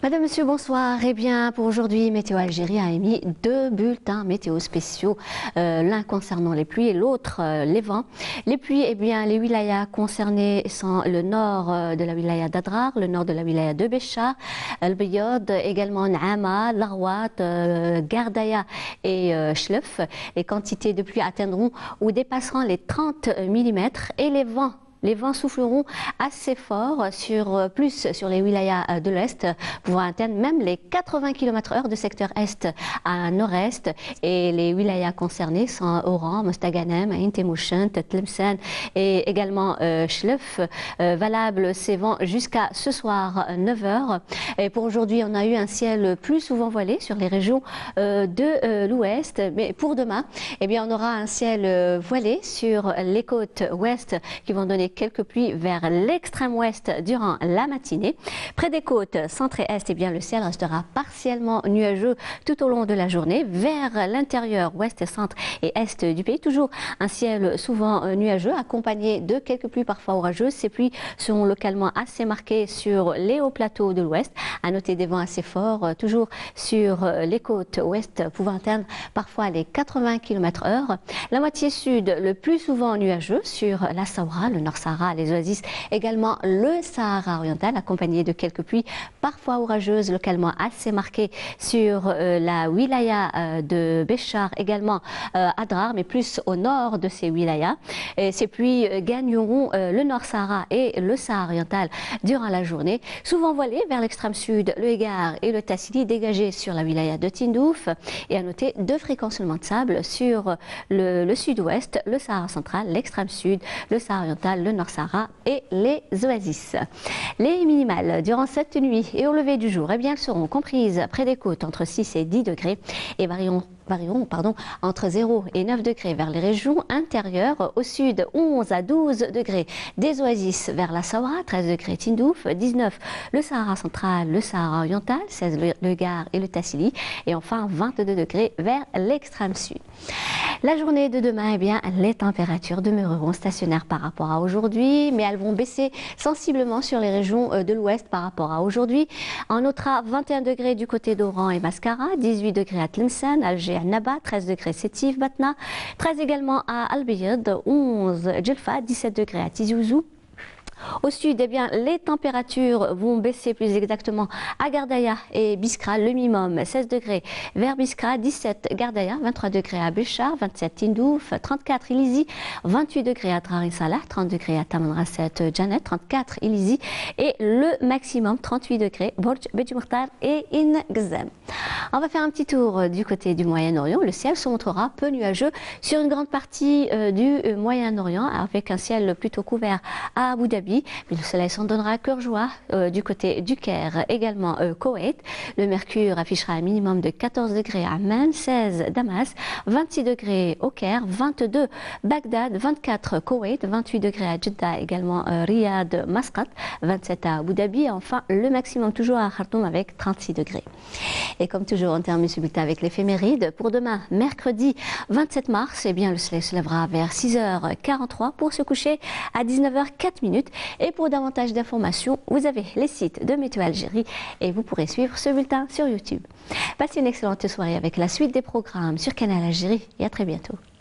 Madame, Monsieur, bonsoir. Eh bien, pour aujourd'hui, Météo Algérie a émis deux bulletins météo spéciaux, l'un concernant les pluies et l'autre les vents. Les pluies, eh bien, les wilayas concernés sont le nord de la wilaya d'Adrar, le nord de la wilaya de Béchar, El Biod, également N'Ama, Larwat, Gardaya et Chlef. Les quantités de pluie atteindront ou dépasseront les 30 mm et les vents souffleront assez fort plus sur les wilayas de l'Est, pouvant atteindre même les 80 km/h de secteur Est à Nord-Est. Et les wilayas concernés sont Oran, Mostaganem, Ain Temouchent, Tlemcen et également Chlef. Valables ces vents jusqu'à ce soir 9h. Et pour aujourd'hui, on a eu un ciel plus souvent voilé sur les régions de l'Ouest. Mais pour demain, eh bien, on aura un ciel voilé sur les côtes ouest qui vont donner quelques pluies vers l'extrême ouest durant la matinée. Près des côtes centre et est, eh bien, le ciel restera partiellement nuageux tout au long de la journée. Vers l'intérieur, ouest, centre et est du pays, toujours un ciel souvent nuageux accompagné de quelques pluies parfois orageuses. Ces pluies seront localement assez marquées sur les hauts plateaux de l'ouest. À noter des vents assez forts, toujours sur les côtes ouest, pouvant atteindre parfois les 80 km/h. La moitié sud, le plus souvent nuageux sur la Sahara, le Nord Sahara, les oasis, également le Sahara oriental, accompagné de quelques pluies parfois orageuses, localement assez marquées sur la wilaya de Béchar, également Adrar, mais plus au nord de ces wilayas. Et ces pluies gagneront le Nord Sahara et le Sahara oriental durant la journée, souvent voilées vers l'extrême sud, le Hégard et le Tassili, dégagés sur la wilaya de Tindouf. Et à noter deux fréquences seulement de sable sur le sud-ouest, le Sahara central, l'extrême sud, le Sahara oriental, le Nord-Sahara et les oasis. Les minimales durant cette nuit et au lever du jour, eh bien, elles seront comprises près des côtes entre 6 et 10 degrés et varieront entre 0 et 9 degrés vers les régions intérieures. Au sud, 11 à 12 degrés des oasis vers la Sahara, 13 degrés Tindouf, 19 le Sahara central, le Sahara oriental, 16 le Gard et le Tassili, et enfin 22 degrés vers l'extrême sud. La journée de demain, eh bien, les températures demeureront stationnaires par rapport à aujourd'hui, mais elles vont baisser sensiblement sur les régions de l'ouest par rapport à aujourd'hui. On notera 21 degrés du côté d'Oran et Mascara, 18 degrés à Tlemcen, Alger, à Naba, 13 degrés Sétif, Batna, 13 également à Al Biod, 11 Djelfa, 17 degrés à Tizi Ouzou. Au sud, eh bien, les températures vont baisser plus exactement à Gardaya et Biskra, le minimum 16 degrés vers Biskra, 17 Gardaya, 23 degrés à Béchar, 27 Tindouf, 34 Ilizi, 28 degrés à Drari Salah, 30 degrés à Tamanrasset Janet, 34 Ilizi et le maximum 38 degrés Borj Bedjmourtar et In Gzem. On va faire un petit tour du côté du Moyen-Orient. Le ciel se montrera peu nuageux sur une grande partie du Moyen-Orient avec un ciel plutôt couvert à Abu Dhabi. Mais le soleil s'en donnera à cœur joie du côté du Caire, également Koweït. Le mercure affichera un minimum de 14 degrés à Amman, 16 Damas, 26 degrés au Caire, 22 Bagdad, 24 Koweït, 28 degrés à Jeddah, également Riyad, Masqat, 27 à Abu Dhabi. Et enfin, le maximum toujours à Khartoum avec 36 degrés. Et comme toujours, on termine ce bulletin avec l'éphéméride. Pour demain, mercredi 27 mars, eh bien, le soleil se lèvera vers 6h43 pour se coucher à 19h04. Et pour davantage d'informations, vous avez les sites de Météo Algérie et vous pourrez suivre ce bulletin sur YouTube. Passez une excellente soirée avec la suite des programmes sur Canal Algérie et à très bientôt.